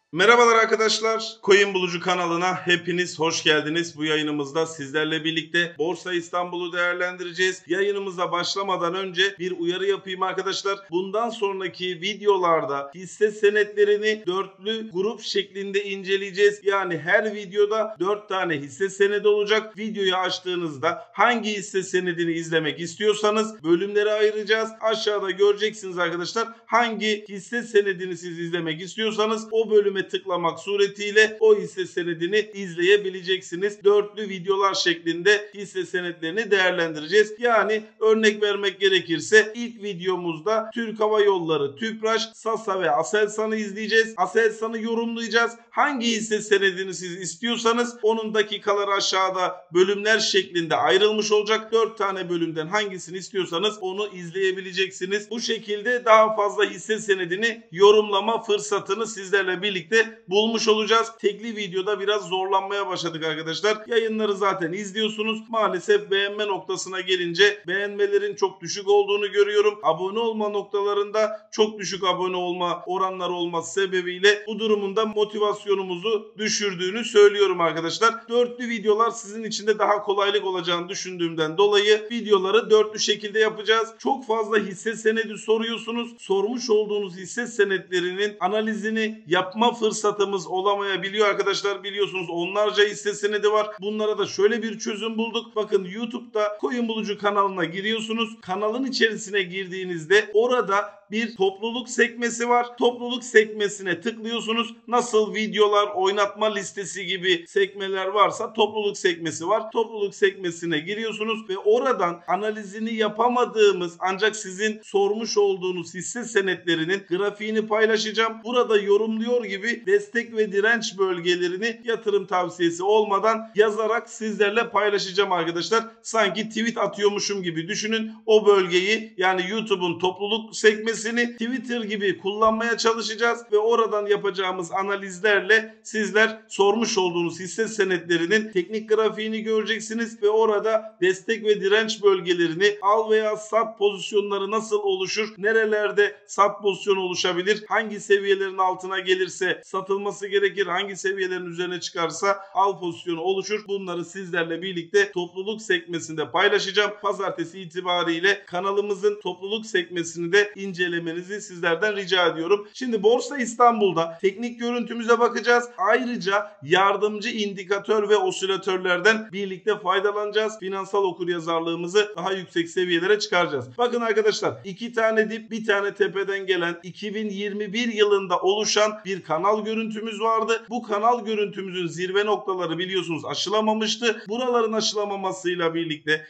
Merhabalar arkadaşlar. Coin Bulucu kanalına hepiniz hoş geldiniz. Bu yayınımızda sizlerle birlikte Borsa İstanbul'u değerlendireceğiz. Yayınımıza başlamadan önce bir uyarı yapayım arkadaşlar. Bundan sonraki videolarda hisse senetlerini dörtlü grup şeklinde inceleyeceğiz. Yani her videoda 4 tane hisse senedi olacak. Videoyu açtığınızda hangi hisse senedini izlemek istiyorsanız bölümlere ayıracağız. Aşağıda göreceksiniz arkadaşlar. Hangi hisse senedini siz izlemek istiyorsanız o bölüme tıklamak suretiyle o hisse senedini izleyebileceksiniz. Dörtlü videolar şeklinde hisse senetlerini değerlendireceğiz. Yani örnek vermek gerekirse ilk videomuzda Türk Hava Yolları, Tüpraş, Sasa ve Aselsan'ı izleyeceğiz. Aselsan'ı yorumlayacağız. Hangi hisse senedini siz istiyorsanız onun dakikaları aşağıda bölümler şeklinde ayrılmış olacak. 4 tane bölümden hangisini istiyorsanız onu izleyebileceksiniz. Bu şekilde daha fazla hisse senedini yorumlama fırsatını sizlerle birlikte bulmuş olacağız. Tekli videoda biraz zorlanmaya başladık arkadaşlar. Yayınları zaten izliyorsunuz. Maalesef beğenme noktasına gelince beğenmelerin çok düşük olduğunu görüyorum. Abone olma noktalarında çok düşük abone olma oranları olması sebebiyle bu durumun da motivasyonumuzu düşürdüğünü söylüyorum arkadaşlar. Dörtlü videolar sizin için de daha kolaylık olacağını düşündüğümden dolayı videoları dörtlü şekilde yapacağız. Çok fazla hisse senedi soruyorsunuz. Sormuş olduğunuz hisse senetlerinin analizini yapma fırsatımız olamayabiliyor arkadaşlar. Biliyorsunuz onlarca hisse senedi var. Bunlara da şöyle bir çözüm bulduk. Bakın YouTube'da Coin Bulucu kanalına giriyorsunuz. Kanalın içerisine girdiğinizde orada bir topluluk sekmesi var. Topluluk sekmesine tıklıyorsunuz. Nasıl videolar, oynatma listesi gibi sekmeler varsa topluluk sekmesi var. Topluluk sekmesine giriyorsunuz ve oradan analizini yapamadığımız ancak sizin sormuş olduğunuz hisse senetlerinin grafiğini paylaşacağım. Burada yorumluyor gibi destek ve direnç bölgelerini yatırım tavsiyesi olmadan yazarak sizlerle paylaşacağım arkadaşlar. Sanki tweet atıyormuşum gibi düşünün. O bölgeyi yani YouTube'un topluluk sekmesini Twitter gibi kullanmaya çalışacağız ve oradan yapacağımız analizlerle sizler sormuş olduğunuz hisse senetlerinin teknik grafiğini göreceksiniz ve orada destek ve direnç bölgelerini al veya sat pozisyonları nasıl oluşur, nerelerde sat pozisyonu oluşabilir, hangi seviyelerin altına gelirse satılması gerekir, hangi seviyelerin üzerine çıkarsa al pozisyonu oluşur. Bunları sizlerle birlikte topluluk sekmesinde paylaşacağım. Pazartesi itibariyle kanalımızın topluluk sekmesini de incelemenizi sizlerden rica ediyorum. Şimdi Borsa İstanbul'da teknik görüntümüze bakacağız. Ayrıca yardımcı indikatör ve osilatörlerden birlikte faydalanacağız. Finansal okuryazarlığımızı daha yüksek seviyelere çıkaracağız. Bakın arkadaşlar 2 tane dip bir tane tepeden gelen 2021 yılında oluşan bir kanal görüntümüz vardı. Bu kanal görüntümüzün zirve noktaları biliyorsunuz aşılamamıştı. Buraların aşılamamasıyla birlikte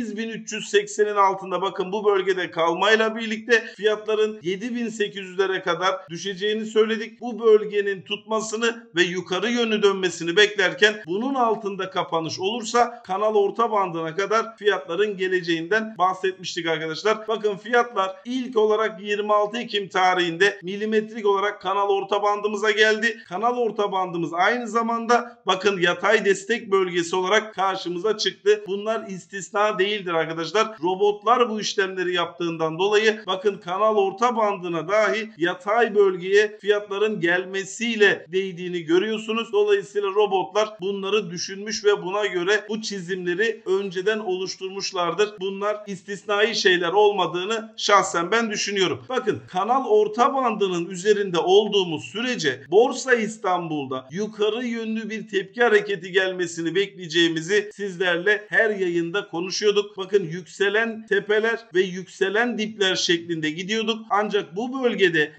8380'in altında bakın bu bölgede kalmayla birlikte fiyatların 7800'lere kadar düşeceğini söyledik. Bu bölgenin tutmasını ve yukarı yönlü dönmesini beklerken bunun altında kapanış olursa kanal orta bandına kadar fiyatların geleceğinden bahsetmiştik arkadaşlar. Bakın fiyatlar ilk olarak 26 Ekim tarihinde milimetrik olarak kanal orta bandımıza geldi. Kanal orta bandımız aynı zamanda bakın yatay destek bölgesi olarak karşımıza çıktı. Bunlar istisna değildir arkadaşlar. Robotlar bu işlemleri yaptığından dolayı bakın kanal orta bandına dahi yatay bölgeye fiyatların gelmesiyle değdiğini görüyorsunuz. Dolayısıyla robotlar bunları düşünmüş ve buna göre bu çizimleri önceden oluşturmuşlardır. Bunlar istisnai şeyler olmadığını şahsen ben düşünüyorum. Bakın kanal orta bandının üzerinde olduğumuz sürece Borsa İstanbul'da yukarı yönlü bir tepki hareketi gelmesini bekleyeceğimizi sizlerle her yayında konuşuyorduk. Bakın yükselen tepeler ve yükselen dipler şeklinde gidiyorduk. Ancak bu bölgede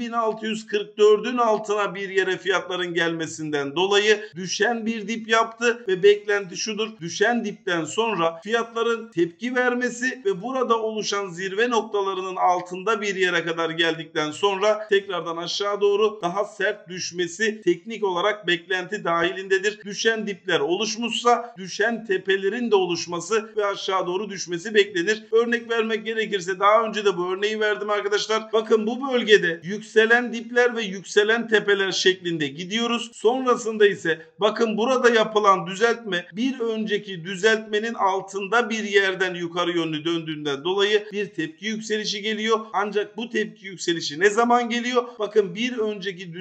7644'ün altına bir yere fiyatların gelmesinden dolayı düşen bir dip yaptı ve beklenti şudur. Düşen dipten sonra fiyatların tepki vermesi ve burada oluşan zirve noktalarının altında bir yere kadar geldikten sonra tekrardan aşağı doğru daha sert düşmesi teknik olarak beklenti dahilindedir. Düşen dipler oluşmuşsa düşen tepelerin de oluşması ve aşağı doğru düşmesi beklenir. Örnek vermek gerekirse daha önce de bu örneği verdim arkadaşlar. Bakın bu bölgede yükselen dipler ve yükselen tepeler şeklinde gidiyoruz. Sonrasında ise bakın burada yapılan düzeltme bir önceki düzeltmenin altında bir yerden yukarı yönlü döndüğünden dolayı bir tepki yükselişi geliyor. Ancak bu tepki yükselişi ne zaman geliyor? Bakın bir önceki düzeltme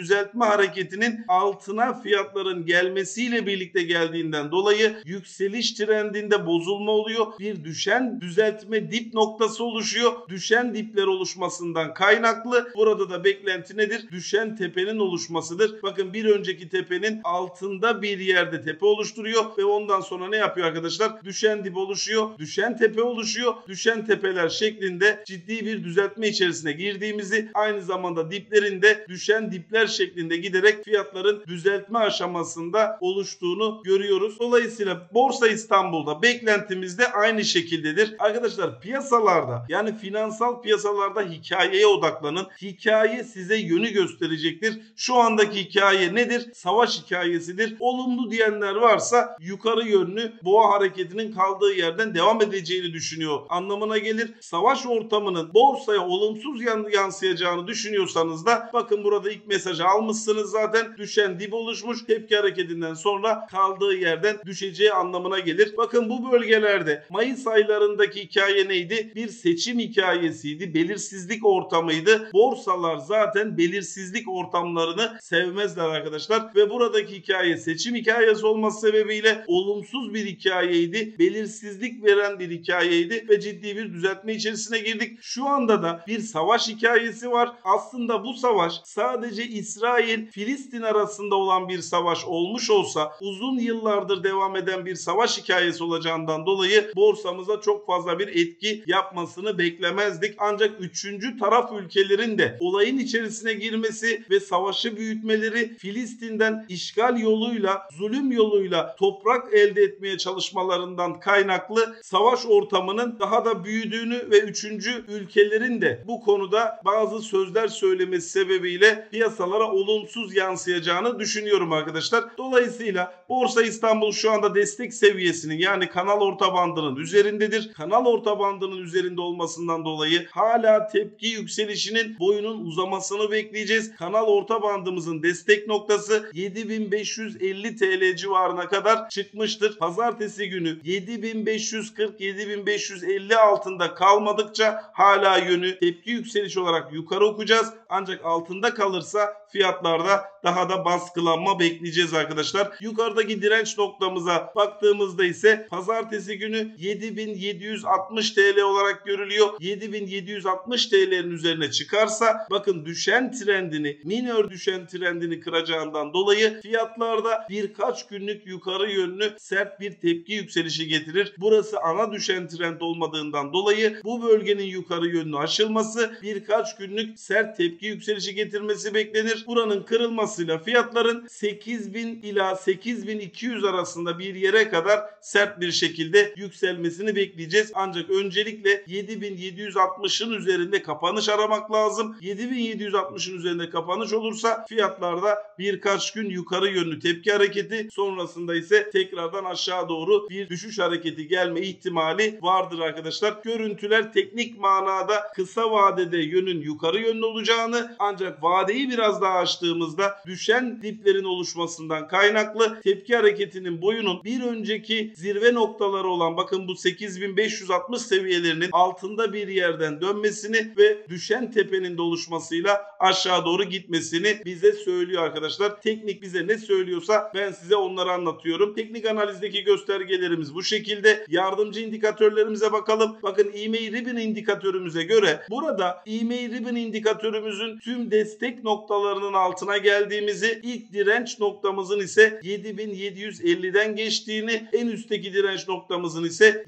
düzeltme hareketinin altına fiyatların gelmesiyle birlikte geldiğinden dolayı yükseliş trendinde bozulma oluyor. Bir düşen düzeltme dip noktası oluşuyor. Düşen dipler oluşmasından kaynaklı burada da beklenti nedir? Düşen tepenin oluşmasıdır. Bakın bir önceki tepenin altında bir yerde tepe oluşturuyor ve ondan sonra ne yapıyor arkadaşlar? Düşen dip oluşuyor. Düşen tepe oluşuyor. Düşen tepeler şeklinde ciddi bir düzeltme içerisine girdiğimizi, aynı zamanda diplerinde düşen dipler şeklinde giderek fiyatların düzeltme aşamasında oluştuğunu görüyoruz. Dolayısıyla Borsa İstanbul'da beklentimiz de aynı şekildedir. Arkadaşlar piyasalarda, yani finansal piyasalarda hikayeye odaklanın. Hikaye size yönü gösterecektir. Şu andaki hikaye nedir? Savaş hikayesidir. Olumlu diyenler varsa yukarı yönlü boğa hareketinin kaldığı yerden devam edeceğini düşünüyor anlamına gelir. Savaş ortamının borsaya olumsuz yansıyacağını düşünüyorsanız da bakın burada ilk mesajı almışsınız zaten. Düşen dip oluşmuş. Tepki hareketinden sonra kaldığı yerden düşeceği anlamına gelir. Bakın bu bölgelerde Mayıs aylarındaki hikaye neydi? Bir seçim hikayesiydi. Belirsizlik ortamıydı. Borsalar zaten belirsizlik ortamlarını sevmezler arkadaşlar. Ve buradaki hikaye seçim hikayesi olması sebebiyle olumsuz bir hikayeydi. Belirsizlik veren bir hikayeydi ve ciddi bir düzeltme içerisine girdik. Şu anda da bir savaş hikayesi var. Aslında bu savaş sadece İsrail-Filistin arasında olan bir savaş olmuş olsa uzun yıllardır devam eden bir savaş hikayesi olacağından dolayı borsamıza çok fazla bir etki yapmasını beklemezdik. Ancak üçüncü taraf ülkelerin de olayın içerisine girmesi ve savaşı büyütmeleri, Filistin'den işgal yoluyla, zulüm yoluyla toprak elde etmeye çalışmalarından kaynaklı savaş ortamının daha da büyüdüğünü ve üçüncü ülkelerin de bu konuda bazı sözler söylemesi sebebiyle piyasalara olumsuz yansıyacağını düşünüyorum arkadaşlar. Dolayısıyla Borsa İstanbul şu anda destek seviyesinin, yani kanal orta bandının üzerindedir. Kanal orta bandının üzerinde olmasından dolayı hala tepki yükselişinin boyunun uzamasını bekleyeceğiz. Kanal orta bandımızın destek noktası 7550 TL civarına kadar çıkmıştır. Pazartesi günü 7540-7550 altında kalmadıkça hala yönü tepki yükseliş olarak yukarı okuyacağız. Ancak altında kalırsa fiyatlarda daha da baskılanma bekleyeceğiz arkadaşlar. Yukarıdaki direnç noktamıza baktığımızda ise pazartesi günü 7760 TL olarak görülüyor. 7760 TL'nin üzerine çıkarsa bakın düşen trendini, minör düşen trendini kıracağından dolayı fiyatlarda birkaç günlük yukarı yönlü sert bir tepki yükselişi getirir. Burası ana düşen trend olmadığından dolayı bu bölgenin yukarı yönlü aşılması, birkaç günlük sert tepki yükselişi getirmesi beklenir. Buranın kırılmasıyla fiyatların 8000 ila 8200 arasında bir yere kadar sert bir şekilde yükselmesini bekleyeceğiz. Ancak öncelikle 7760'ın üzerinde kapanış aramak lazım. 7760'ın üzerinde kapanış olursa fiyatlarda birkaç gün yukarı yönlü tepki hareketi, sonrasında ise tekrardan aşağı doğru bir düşüş hareketi gelme ihtimali vardır arkadaşlar. Görüntüler teknik manada kısa vadede yönün yukarı yönlü olacağını, ancak vadeyi biraz daha açtığımızda düşen diplerin oluşmasından kaynaklı tepki hareketinin boyunun bir önceki zirve noktaları olan bakın bu 8560 seviyelerinin altında bir yerden dönmesini ve düşen tepenin de oluşmasıyla aşağı doğru gitmesini bize söylüyor arkadaşlar. Teknik bize ne söylüyorsa ben size onları anlatıyorum. Teknik analizdeki göstergelerimiz bu şekilde. Yardımcı indikatörlerimize bakalım. Bakın EMA Ribbon indikatörümüze göre burada EMA Ribbon indikatörümüzün tüm destek noktalarının altına geldiğimizi, ilk direnç noktamızın ise 7750'den geçtiğini, en üstteki direnç noktamızın ise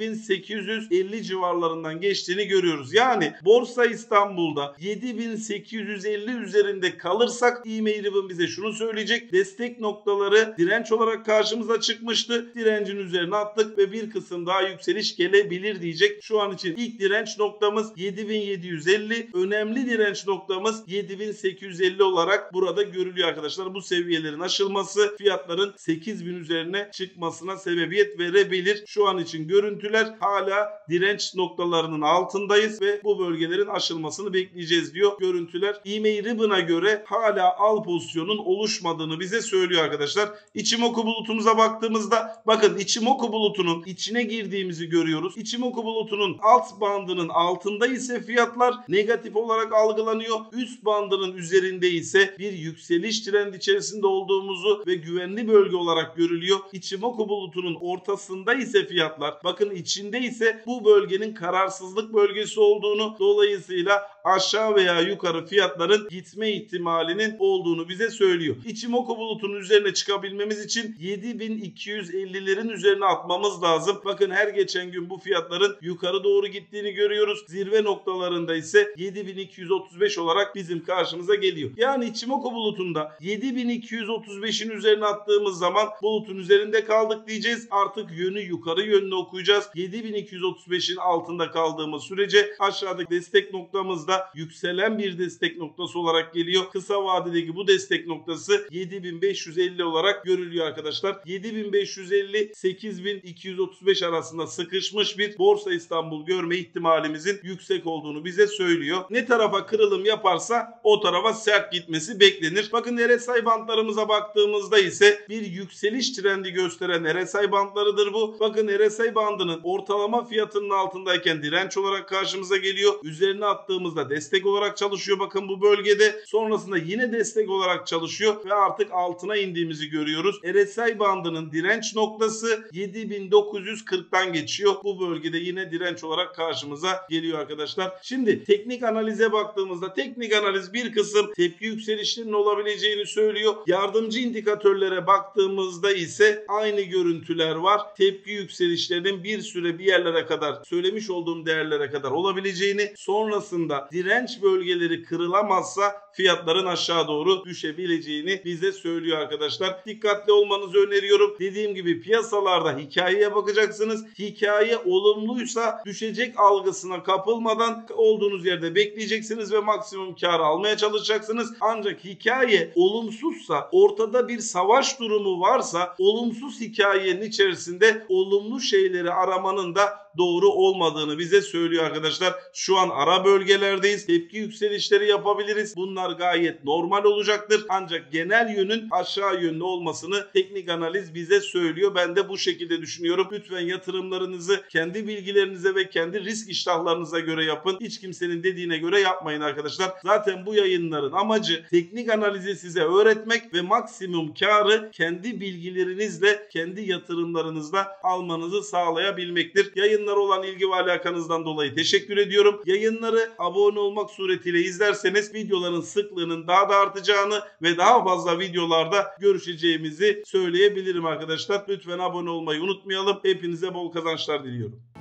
7850 civarlarından geçtiğini görüyoruz. Yani Borsa İstanbul'da 7850 üzerinde kalırsak EMA Ribbon bize şunu söyleyecek: destek noktaları direnç olarak karşımıza çıkmıştı. Direncin üzerine attık ve bir kısım daha yükseliş gelebilir diyecek. Şu an için ilk direnç noktamız 7750, önemli direnç noktamız 7850 olarak burada görülüyor arkadaşlar. Bu seviyelerin aşılması fiyatların 8000 üzerine çıkmasına sebebiyet verebilir. Şu an için görüntüler hala direnç noktalarının altındayız ve bu bölgelerin aşılmasını bekleyeceğiz diyor görüntüler. EMA Ribbon'a göre hala al pozisyonun oluşmadığını bize söylüyor arkadaşlar. İçimoku bulutumuza baktığımızda bakın İçimoku bulutunun içine girdiğimizi görüyoruz. İçimoku bulutunun alt bandının altında ise fiyatlar negatif olarak algılanıyor. Üst bandının üzerinde ise bir yükseliş yükseliş trendi içerisinde olduğumuzu ve güvenli bölge olarak görülüyor. Ichimoku bulutunun ortasında ise fiyatlar, bakın içinde ise bu bölgenin kararsızlık bölgesi olduğunu, dolayısıyla aşağı veya yukarı fiyatların gitme ihtimalinin olduğunu bize söylüyor. Ichimoku bulutunun üzerine çıkabilmemiz için 7250'lerin üzerine atmamız lazım. Bakın her geçen gün bu fiyatların yukarı doğru gittiğini görüyoruz. Zirve noktalarında ise 7235 olarak bizim karşımıza geliyor. Yani Ichimoku bulutunda 7235'in üzerine attığımız zaman bulutun üzerinde kaldık diyeceğiz. Artık yönü yukarı yönlü okuyacağız. 7235'in altında kaldığımız sürece aşağıdaki destek noktamızda yükselen bir destek noktası olarak geliyor. Kısa vadedeki bu destek noktası 7550 olarak görülüyor arkadaşlar. 7550-8235 arasında sıkışmış bir Borsa İstanbul görme ihtimalimizin yüksek olduğunu bize söylüyor. Ne tarafa kırılım yaparsa o tarafa sert gitmesi beklenir. Bakın RSI bantlarımıza baktığımızda ise bir yükseliş trendi gösteren RSI bantlarıdır bu. Bakın RSI bandının ortalama fiyatının altındayken direnç olarak karşımıza geliyor. Üzerine attığımızda destek olarak çalışıyor. Bakın bu bölgede sonrasında yine destek olarak çalışıyor ve artık altına indiğimizi görüyoruz. RSI bandının direnç noktası 7940'tan geçiyor. Bu bölgede yine direnç olarak karşımıza geliyor arkadaşlar. Şimdi teknik analize baktığımızda teknik analiz bir kısım tepki yükselişlerinin olabileceğini söylüyor. Yardımcı indikatörlere baktığımızda ise aynı görüntüler var. Tepki yükselişlerinin bir süre bir yerlere kadar, söylemiş olduğum değerlere kadar olabileceğini, sonrasında direnç bölgeleri kırılamazsa fiyatların aşağı doğru düşebileceğini bize söylüyor arkadaşlar. Dikkatli olmanızı öneriyorum. Dediğim gibi piyasalarda hikayeye bakacaksınız. Hikaye olumluysa düşecek algısına kapılmadan olduğunuz yerde bekleyeceksiniz ve maksimum kar almaya çalışacaksınız. Ancak hikaye olumsuzsa, ortada bir savaş durumu varsa, olumsuz hikayenin içerisinde olumlu şeyleri aramanın da doğru olmadığını bize söylüyor arkadaşlar. Şu an ara bölgelerdeyiz. Tepki yükselişleri yapabiliriz. Bunlar gayet normal olacaktır. Ancak genel yönün aşağı yönlü olmasını teknik analiz bize söylüyor. Ben de bu şekilde düşünüyorum. Lütfen yatırımlarınızı kendi bilgilerinize ve kendi risk iştahlarınıza göre yapın. Hiç kimsenin dediğine göre yapmayın arkadaşlar. Zaten bu yayınların amacı teknik analizi size öğretmek ve maksimum karı kendi bilgilerinizle, kendi yatırımlarınızla almanızı sağlayabilmektir. Yayınlara olan ilgi ve alakanızdan dolayı teşekkür ediyorum. Yayınları abone olmak suretiyle izlerseniz videoların sıklığının daha da artacağını ve daha fazla videolarda görüşeceğimizi söyleyebilirim arkadaşlar. Lütfen abone olmayı unutmayalım. Hepinize bol kazançlar diliyorum.